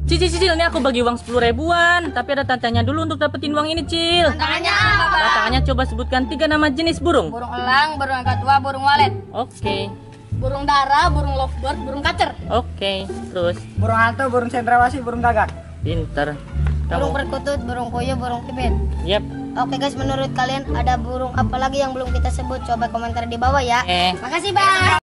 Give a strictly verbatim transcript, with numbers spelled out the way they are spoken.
Cil, Cil, ini aku bagi uang sepuluh ribuan. Tapi ada tantangannya dulu untuk dapetin uang ini, Cil. Tantangannya apa? Tantangannya coba sebutkan tiga nama jenis burung. Burung elang, burung angka tua, burung walet. Oke, Burung dara, burung lovebird, burung kacer. oke. Terus, Burung hantu, burung cendrawasih, burung gagak. pinter. Burung Kamu, perkutut, burung puyuh, burung pipit. yap. Oke guys, menurut kalian ada burung apa lagi yang belum kita sebut? Coba komentar di bawah ya. Eh. Makasih bang.